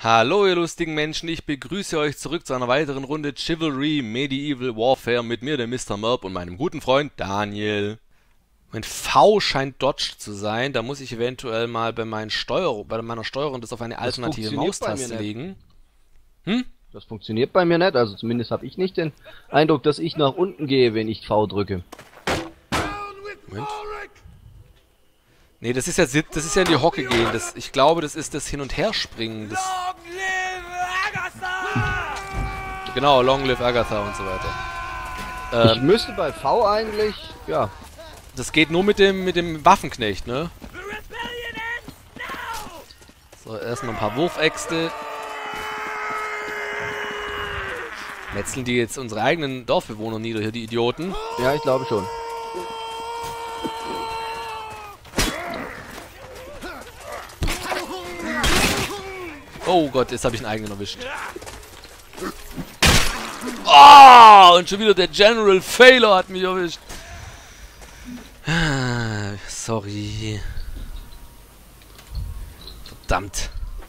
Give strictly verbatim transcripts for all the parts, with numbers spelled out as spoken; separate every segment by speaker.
Speaker 1: Hallo ihr lustigen Menschen, ich begrüße euch zurück zu einer weiteren Runde Chivalry Medieval Warfare mit mir, der Mister Merp und meinem guten Freund Daniel. Mein V scheint Dodge zu sein, da muss ich eventuell mal bei, meinen Steuer bei meiner Steuerung das auf eine alternative Maustaste legen.
Speaker 2: Hm? Das funktioniert bei mir nicht, also zumindest habe ich nicht den Eindruck, dass ich nach unten gehe, wenn ich V drücke.
Speaker 1: Moment. Nee, das ist ja das ist ja in die Hocke gehen. Das, ich glaube, das ist das Hin- und Herspringen. Das genau, Long Live Agatha und so weiter.
Speaker 2: Ähm, ich müsste bei V eigentlich, ja.
Speaker 1: Das geht nur mit dem mit dem Waffenknecht, ne? So, erstmal ein paar Wurfäxte. Metzeln die jetzt unsere eigenen Dorfbewohner nieder hier, die Idioten?
Speaker 2: Ja, ich glaube schon.
Speaker 1: Oh Gott, jetzt habe ich einen eigenen erwischt. Oh, und schon wieder der General Failure hat mich erwischt. Sorry. Verdammt.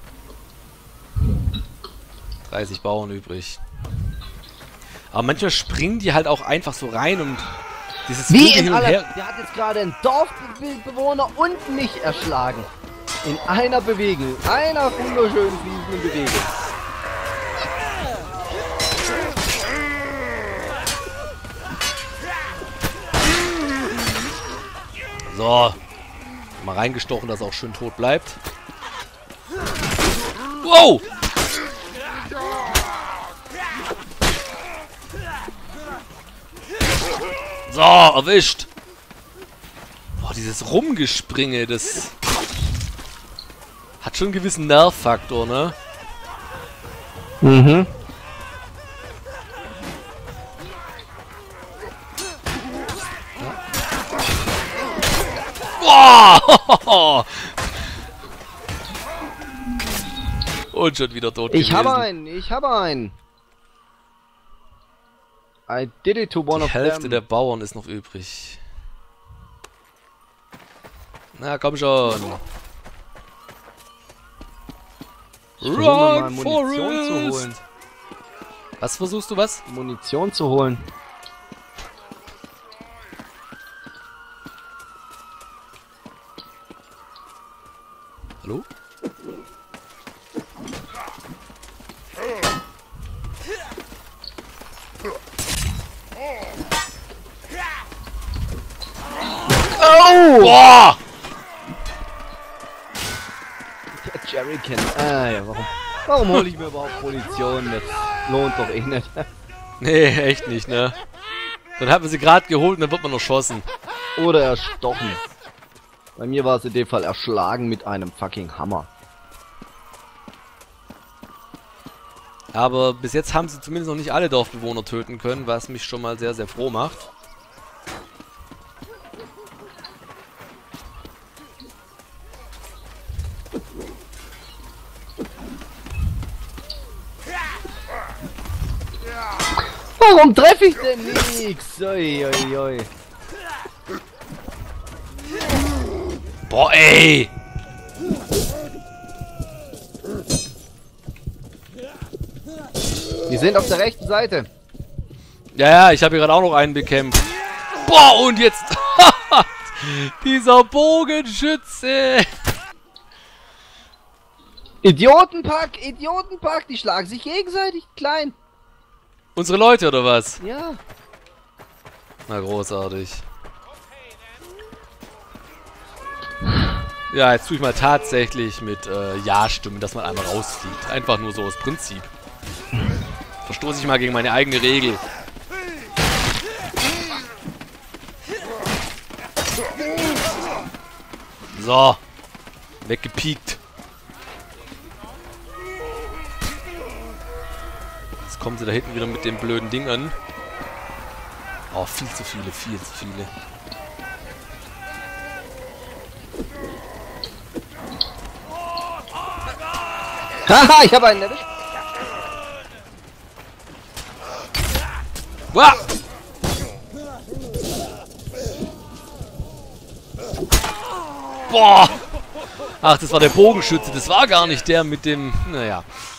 Speaker 1: dreißig Bauern übrig. Aber manchmal springen die halt auch einfach so rein und dieses
Speaker 2: Wie in aller... Der hat jetzt gerade einen Dorfbewohner und mich erschlagen. In einer Bewegung. Einer wunderschönen fließenden Bewegung.
Speaker 1: So. Mal reingestochen, dass er auch schön tot bleibt. Wow! So, erwischt. Boah, dieses Rumgespringe, das hat schon einen gewissen Nervfaktor, ne?
Speaker 2: Mhm.
Speaker 1: Boah! Und schon wieder tot
Speaker 2: Ich
Speaker 1: gewesen.
Speaker 2: habe einen, ich habe einen. I did it to one
Speaker 1: Die
Speaker 2: of
Speaker 1: Hälfte
Speaker 2: them.
Speaker 1: der Bauern ist noch übrig. Na, komm schon.
Speaker 2: Run, mal
Speaker 1: Run,
Speaker 2: Munition zu
Speaker 1: Forest!
Speaker 2: holen.
Speaker 1: Was versuchst du, was?
Speaker 2: Munition zu holen.
Speaker 1: Hallo?
Speaker 2: Oh!
Speaker 1: Boah!
Speaker 2: Der Jerrycan. Ah ja, warum? Warum hole ich mir überhaupt Munition? Das lohnt doch eh nicht.
Speaker 1: Nee, echt nicht, ne? Dann hat man sie gerade geholt und dann wird man erschossen.
Speaker 2: Oder erstochen. Bei mir war es in dem Fall erschlagen mit einem fucking Hammer.
Speaker 1: Aber bis jetzt haben sie zumindest noch nicht alle Dorfbewohner töten können, was mich schon mal sehr, sehr froh macht.
Speaker 2: Warum treffe ich denn nichts? Oi, oi, oi.
Speaker 1: Boah, ey!
Speaker 2: Die sind auf der rechten Seite.
Speaker 1: Ja, ja, ich habe hier gerade auch noch einen bekämpft. Boah, und jetzt... Dieser Bogenschütze!
Speaker 2: Idiotenpack, Idiotenpack, die schlagen sich gegenseitig klein.
Speaker 1: Unsere Leute, oder was?
Speaker 2: Ja.
Speaker 1: Na, großartig. Ja, jetzt tue ich mal tatsächlich mit äh, Ja-Stimmen, dass man einmal rausfliegt. Einfach nur so aus Prinzip. Verstoße ich mal gegen meine eigene Regel. So. Weggepiekt. Jetzt kommen sie da hinten wieder mit dem blöden Ding an. Oh, viel zu viele, viel zu viele.
Speaker 2: Haha, ich habe einen erwischt.
Speaker 1: Wow. Boah! Ach, das war der Bogenschütze. Das war gar nicht der mit dem... Naja.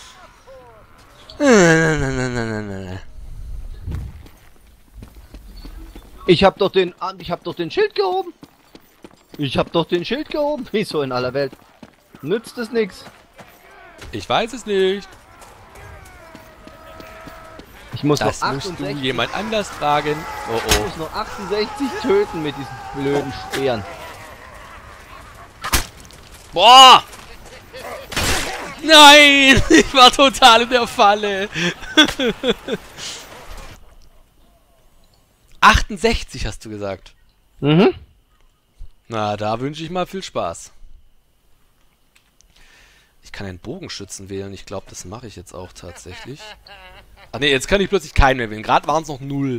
Speaker 2: Ich hab doch den... Ich hab doch den Schild gehoben. Ich hab doch den Schild gehoben. Wieso in aller Welt? Nützt es nix.
Speaker 1: Ich weiß es nicht.
Speaker 2: Ich muss
Speaker 1: Das
Speaker 2: noch
Speaker 1: musst du
Speaker 2: achtundsechzig,
Speaker 1: jemand anders fragen. Oh
Speaker 2: ich
Speaker 1: oh.
Speaker 2: muss noch achtundsechzig töten mit diesen blöden Speeren.
Speaker 1: Boah! Nein! Ich war total in der Falle. achtundsechzig hast du gesagt.
Speaker 2: Mhm.
Speaker 1: Na, da wünsche ich mal viel Spaß. Ich kann einen Bogenschützen wählen. Ich glaube, das mache ich jetzt auch tatsächlich. Ach ne, jetzt kann ich plötzlich keinen mehr wählen. Gerade waren es noch null.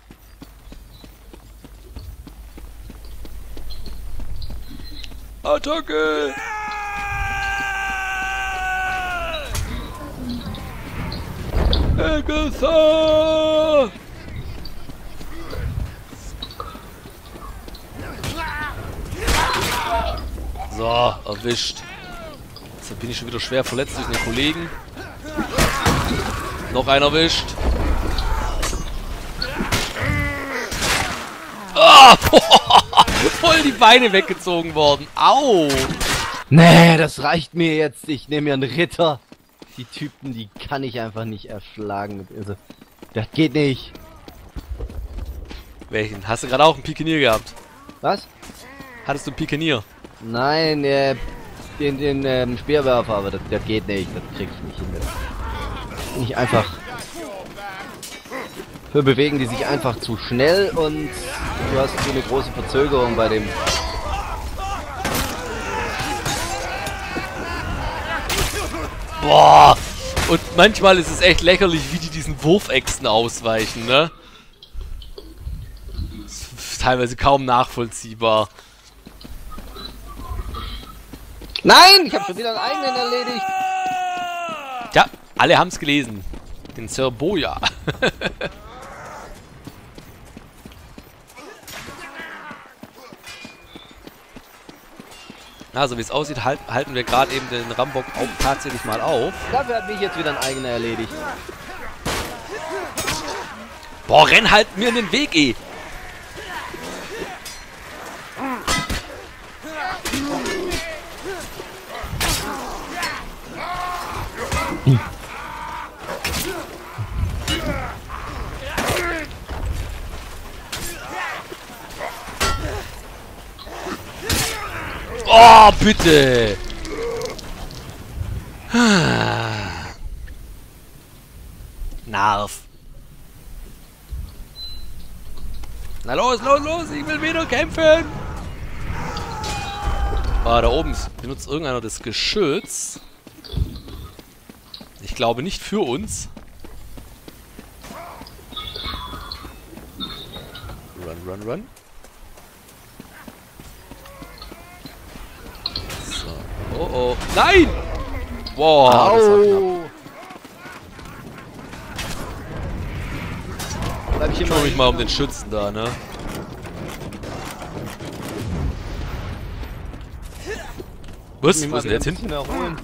Speaker 1: Attacke! Agatha! So, erwischt. Jetzt bin ich schon wieder schwer verletzt durch den Kollegen. Noch einer erwischt. Oh, voll die Beine weggezogen worden. Au!
Speaker 2: Nee, das reicht mir jetzt. Ich nehme mir einen Ritter. Die Typen, die kann ich einfach nicht erschlagen. Also, das geht nicht.
Speaker 1: Welchen? Hast du gerade auch einen Pikenier gehabt?
Speaker 2: Was?
Speaker 1: Hattest du einen Pikenier?
Speaker 2: Nein, äh, den, den ähm, Speerwerfer, aber das, das geht nicht. Das krieg ich nicht hin. Das bin ich einfach... Für bewegen die sich einfach zu schnell und du hast so eine große Verzögerung bei dem...
Speaker 1: Boah! Und manchmal ist es echt lächerlich, wie die diesen Wurfäxten ausweichen, ne? Das ist teilweise kaum nachvollziehbar.
Speaker 2: Nein! Ich habe schon wieder einen eigenen erledigt!
Speaker 1: Ja, alle haben es gelesen. Den Sir Boja. Na, so wie es aussieht, halt, halten wir gerade eben den Rambock auch tatsächlich mal auf.
Speaker 2: Dafür hat mich jetzt wieder ein eigener erledigt.
Speaker 1: Boah, renn halt mir in den Weg, eh. Oh, bitte! Narf. Na los, los, los, ich will wieder kämpfen! Ah, da oben benutzt irgendeiner das Geschütz. Ich glaube nicht für uns. Run, run, run. So. Oh, oh. Nein! Wow, das war knapp.
Speaker 2: Bleib ich
Speaker 1: Ich
Speaker 2: immer
Speaker 1: kümmere mich mal um den Schützen da, ne? Was? Wo ist denn der jetzt hin?
Speaker 2: Erholen.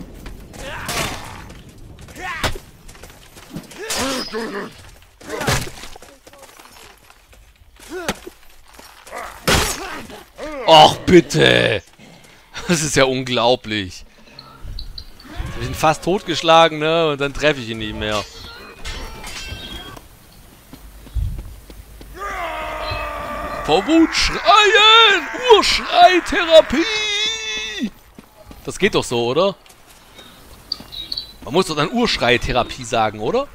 Speaker 1: Och, bitte! Das ist ja unglaublich. Ich bin fast totgeschlagen, ne? Und dann treffe ich ihn nicht mehr. Vor Wut schreien! Urschrei-Therapie! Das geht doch so, oder? Man muss doch dann Urschrei-Therapie sagen, oder?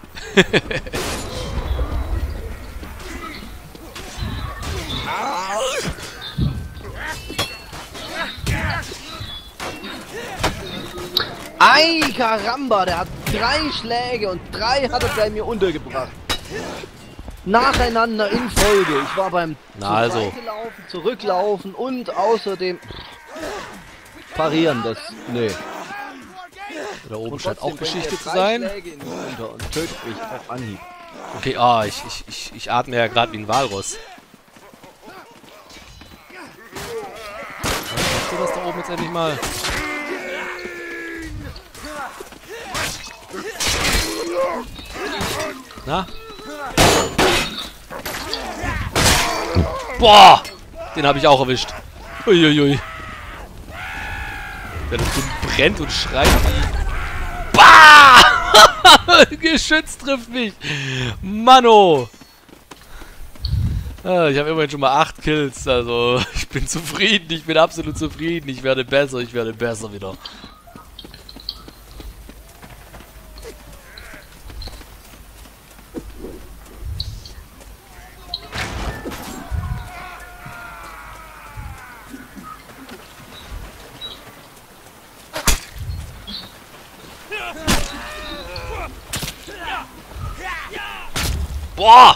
Speaker 2: Ei, Karamba, der hat drei Schläge und drei hat er bei mir untergebracht. Nacheinander in Folge. Ich war beim
Speaker 1: Na also.
Speaker 2: laufen, zurücklaufen und außerdem parieren. Das, nee.
Speaker 1: Da oben
Speaker 2: Und
Speaker 1: scheint auch
Speaker 2: trotzdem
Speaker 1: Geschichte
Speaker 2: bringt
Speaker 1: zu
Speaker 2: er drei
Speaker 1: sein.
Speaker 2: Schläge in mich runter und tötet mich auf Anhieb.
Speaker 1: Okay, ah, ich, ich, ich, ich atme ja gerade wie ein Walross. Was machst du das da oben jetzt endlich mal? Na? Boah! Den habe ich auch erwischt. Uiuiui. Der das Ding brennt und schreit wie... Bah! Geschütz trifft mich. Mano! Ah, ich habe immerhin schon mal acht Kills. Also, ich bin zufrieden. Ich bin absolut zufrieden. Ich werde besser. Ich werde besser wieder. Boah!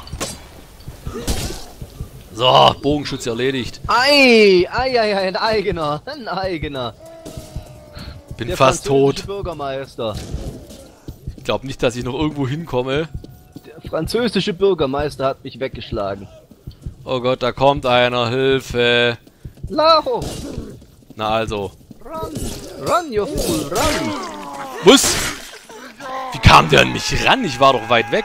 Speaker 1: So, Bogenschütze erledigt.
Speaker 2: Ei, ei, ei, ei, ein eigener, ein eigener.
Speaker 1: Bin
Speaker 2: Der
Speaker 1: fast tot.
Speaker 2: französische Bürgermeister.
Speaker 1: Ich glaube nicht, dass ich noch irgendwo hinkomme.
Speaker 2: Der französische Bürgermeister hat mich weggeschlagen.
Speaker 1: Oh Gott, da kommt einer. Hilfe.
Speaker 2: Laho!
Speaker 1: Na also.
Speaker 2: Run! Run, you fool, run!
Speaker 1: Was? Wie kam der an mich ran? Ich war doch weit weg.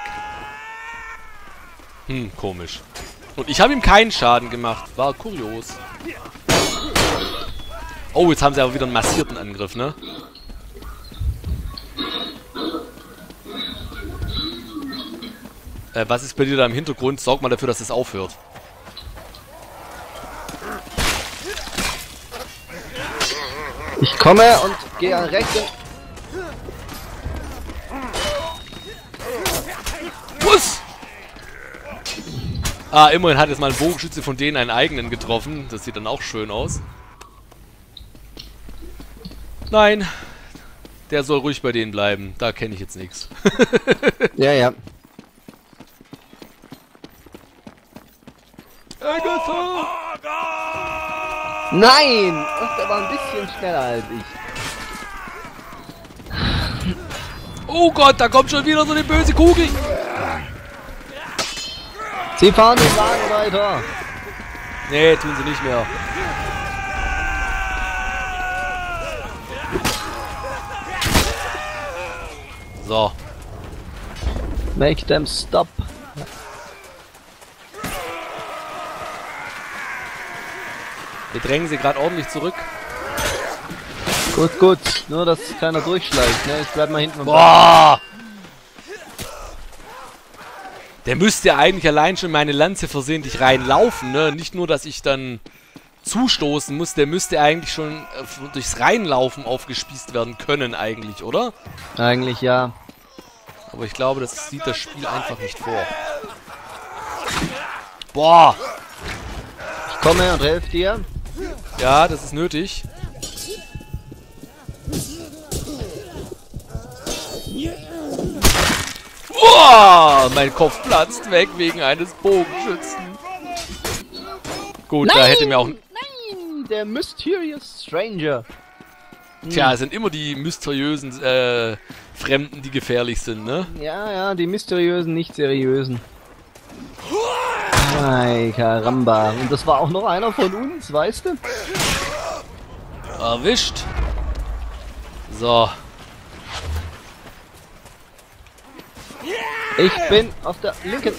Speaker 1: Hm, komisch. Und ich habe ihm keinen Schaden gemacht. War kurios. Oh, jetzt haben sie aber wieder einen massierten Angriff, ne? Äh, was ist bei dir da im Hintergrund? Sorg mal dafür, dass es aufhört.
Speaker 2: Ich komme und gehe an rechts.
Speaker 1: Was? Ah, immerhin hat jetzt mal ein Bogenschütze von denen einen eigenen getroffen. Das sieht dann auch schön aus. Nein. Der soll ruhig bei denen bleiben. Da kenne ich jetzt nichts.
Speaker 2: Ja, ja.
Speaker 1: Agatha!
Speaker 2: Nein! Ach, der war ein bisschen schneller als ich.
Speaker 1: Oh Gott, da kommt schon wieder so eine böse Kugel.
Speaker 2: Sie fahren den Wagen weiter.
Speaker 1: Nee, tun sie nicht mehr. So.
Speaker 2: Make them stop.
Speaker 1: Wir drängen sie gerade ordentlich zurück.
Speaker 2: Gut, gut. Nur, dass keiner durchschleicht, ne? Ich bleib mal hinten.
Speaker 1: Boah! Der müsste ja eigentlich allein schon meine Lanze versehentlich reinlaufen, ne? Nicht nur, dass ich dann zustoßen muss, der müsste eigentlich schon äh, durchs Reinlaufen aufgespießt werden können eigentlich, oder?
Speaker 2: Eigentlich ja.
Speaker 1: Aber ich glaube, das sieht das Spiel einfach nicht vor. Boah!
Speaker 2: Ich komme und helfe dir.
Speaker 1: Ja, das ist nötig. Boah! Mein Kopf platzt weg wegen eines Bogenschützen. Gut,
Speaker 2: Nein!
Speaker 1: da hätte mir auch...
Speaker 2: Nein! Der Mysterious Stranger.
Speaker 1: Tja, es sind immer die mysteriösen äh, Fremden, die gefährlich sind, ne?
Speaker 2: Ja, ja, die mysteriösen, nicht seriösen. Ay, Karamba. Und das war auch noch einer von uns, weißt du?
Speaker 1: Erwischt. So.
Speaker 2: Ich bin auf der linken.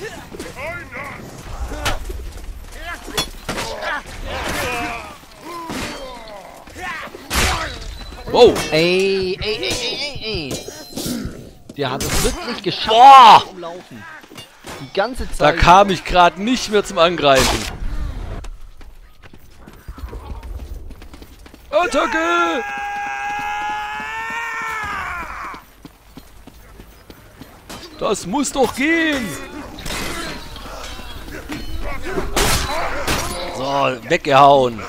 Speaker 1: Wow.
Speaker 2: Ey, ey, ey, ey, ey, ey. Der hat es wirklich geschafft.
Speaker 1: Boah.
Speaker 2: Zu laufen. Die ganze
Speaker 1: Da
Speaker 2: Zeit.
Speaker 1: kam ich gerade nicht mehr zum Angreifen. Attacke! Das muss doch gehen! So, weggehauen.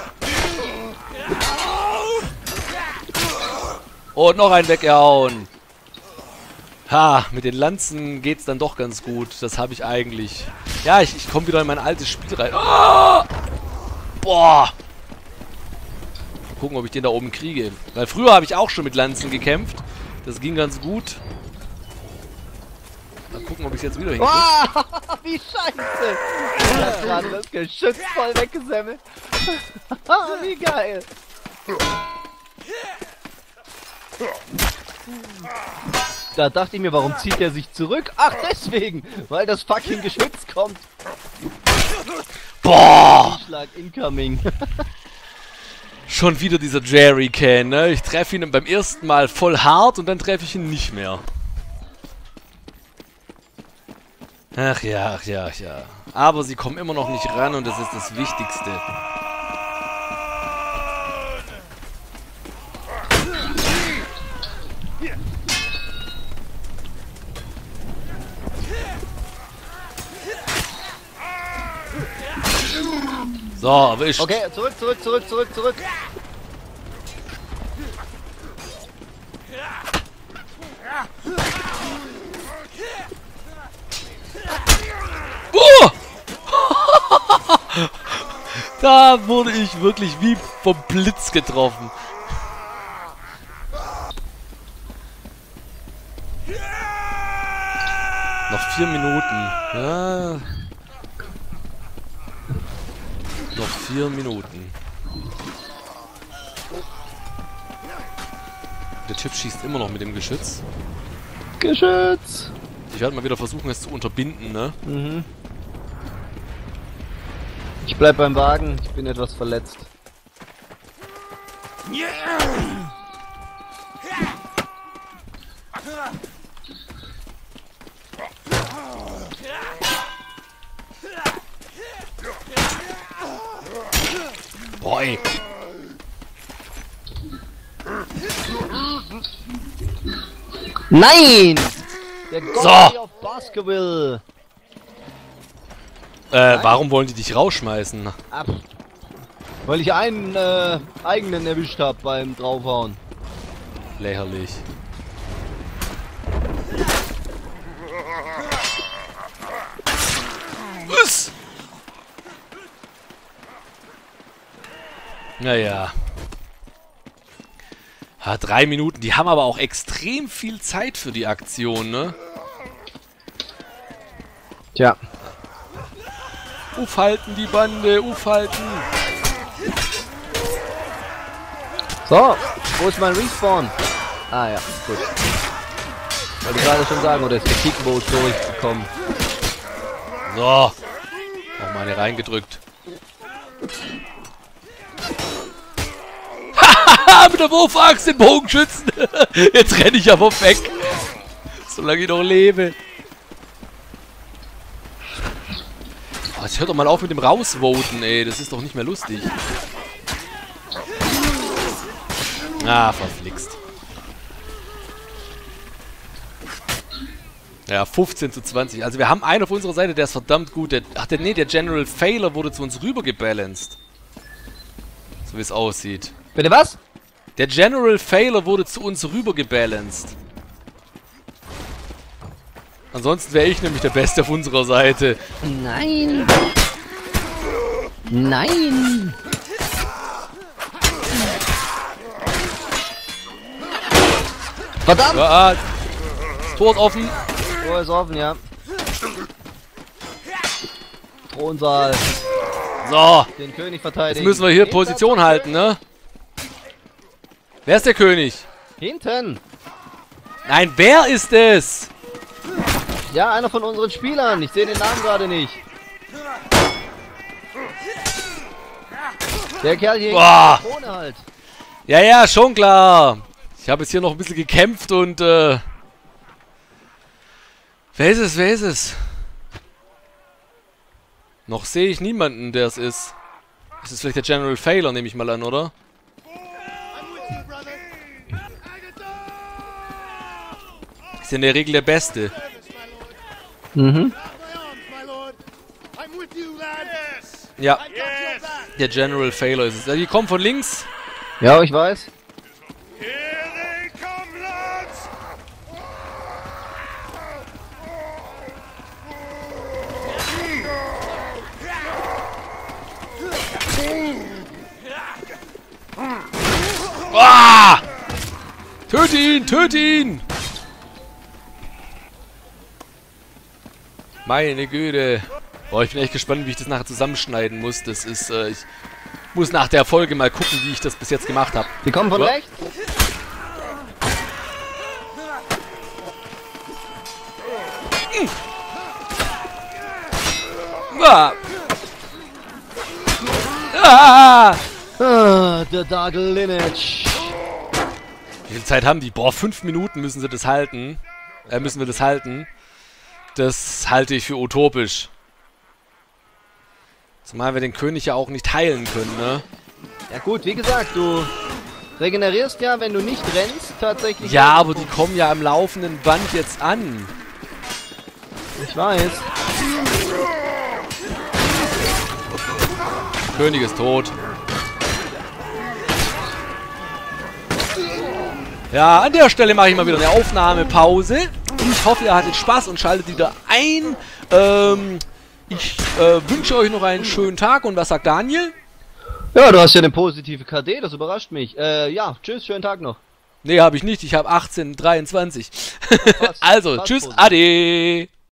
Speaker 1: Und noch ein weggehauen. Ha, mit den Lanzen geht's dann doch ganz gut. Das habe ich eigentlich. Ja, ich, ich komme wieder in mein altes Spiel rein. Oh! Boah! Gucken, ob ich den da oben kriege. Weil früher habe ich auch schon mit Lanzen gekämpft. Das ging ganz gut. Mal gucken, ob ich jetzt wieder hinkriege.
Speaker 2: Oh, wie scheiße! Ich hab gerade das Geschütz voll weggesemmelt. Wie geil! Da dachte ich mir, warum zieht er sich zurück? Ach, deswegen, weil das fucking Geschütz kommt.
Speaker 1: Boah!
Speaker 2: Schlag incoming.
Speaker 1: Schon wieder dieser Jerrycan, ne? Ich treffe ihn beim ersten Mal voll hart und dann treffe ich ihn nicht mehr. Ach ja, ach ja, ach ja. Aber sie kommen immer noch nicht ran und das ist das Wichtigste. So, aber ich...
Speaker 2: Okay, zurück, zurück, zurück, zurück, zurück.
Speaker 1: Oh! Da wurde ich wirklich wie vom Blitz getroffen. Noch vier Minuten. Ja. Noch vier Minuten. Der Typ schießt immer noch mit dem Geschütz.
Speaker 2: Geschütz!
Speaker 1: Ich werde mal wieder versuchen, es zu unterbinden, ne?
Speaker 2: Mhm. Ich bleib beim Wagen, ich bin etwas verletzt.
Speaker 1: Boah, ey.
Speaker 2: Nein! Der Gott
Speaker 1: So.
Speaker 2: auf Baskerville!
Speaker 1: Äh, warum wollen die dich rausschmeißen?
Speaker 2: Ab. Weil ich einen äh, eigenen erwischt habe beim draufhauen.
Speaker 1: Lächerlich. Was? Naja. Ha, drei Minuten. Die haben aber auch extrem viel Zeit für die Aktion, ne?
Speaker 2: Tja.
Speaker 1: Aufhalten die Bande, aufhalten.
Speaker 2: So, wo ist mein Respawn? Ah ja, gut. Wollte gerade schon sagen, oder ist der Kickboot durchgekommen?
Speaker 1: So. Noch mal eine reingedrückt. Hahaha, mit der Wurfaxt den Bogenschützen. Jetzt renne ich aber weg. Solange ich noch lebe. Oh, jetzt hört doch mal auf mit dem Rausvoten, ey. Das ist doch nicht mehr lustig. Ah, verflixt. Ja, fünfzehn zu zwanzig. Also wir haben einen auf unserer Seite, der ist verdammt gut. Der, ach, der, nee, der General Failure wurde zu uns rüber gebalanced. So wie es aussieht.
Speaker 2: Bitte was?
Speaker 1: Der General Failure wurde zu uns rüber gebalanced. Ansonsten wäre ich nämlich der Beste auf unserer Seite.
Speaker 2: Nein! Nein! Verdammt!
Speaker 1: Ja, Tor ist offen.
Speaker 2: Tor ist offen, ja. Thronsaal.
Speaker 1: So,
Speaker 2: Den König verteidigen.
Speaker 1: jetzt müssen wir hier Position halten, ne? Wer ist der König?
Speaker 2: Hinten!
Speaker 1: Nein, wer ist es?
Speaker 2: Ja, einer von unseren Spielern. Ich sehe den Namen gerade nicht. Der Kerl hier
Speaker 1: Boah.
Speaker 2: in der Krone halt.
Speaker 1: Ja, ja, schon klar. Ich habe jetzt hier noch ein bisschen gekämpft und, äh... Wer ist es, wer ist es? Noch sehe ich niemanden, der es ist. Ist es vielleicht der General Failure, nehme ich mal an, oder? Ist ja in der Regel der Beste.
Speaker 2: Mhm.
Speaker 1: Ja. Der General Failure ist es. Ja, die kommen von links.
Speaker 2: Ja, ich weiß.
Speaker 1: Ah! Töte ihn, töte ihn! Meine Güte. Boah, ich bin echt gespannt, wie ich das nachher zusammenschneiden muss. Das ist, äh, ich muss nach der Folge mal gucken, wie ich das bis jetzt gemacht habe.
Speaker 2: Die kommen von
Speaker 1: Ja.
Speaker 2: rechts.
Speaker 1: Ah. Ah.
Speaker 2: Ah, der Dark Lineage.
Speaker 1: Wie viel Zeit haben die? Boah, fünf Minuten müssen sie das halten. Äh, müssen wir das halten. Das halte ich für utopisch. Zumal wir den König ja auch nicht heilen können, ne?
Speaker 2: Ja gut, wie gesagt, du regenerierst ja, wenn du nicht rennst, tatsächlich.
Speaker 1: Ja, aber die kommen ja am laufenden Band jetzt an.
Speaker 2: Ich weiß.
Speaker 1: König ist tot. Ja, an der Stelle mache ich mal wieder eine Aufnahmepause. Ich hoffe, ihr hattet Spaß und schaltet wieder ein. Ähm, ich äh, wünsche euch noch einen schönen Tag. Und was sagt Daniel?
Speaker 2: Ja, du hast ja eine positive K D, das überrascht mich. Äh, ja, tschüss, schönen Tag noch.
Speaker 1: Nee, habe ich nicht. Ich habe achtzehn dreiundzwanzig.
Speaker 2: Fast,
Speaker 1: Also,
Speaker 2: fast
Speaker 1: tschüss,
Speaker 2: positiv.
Speaker 1: ade.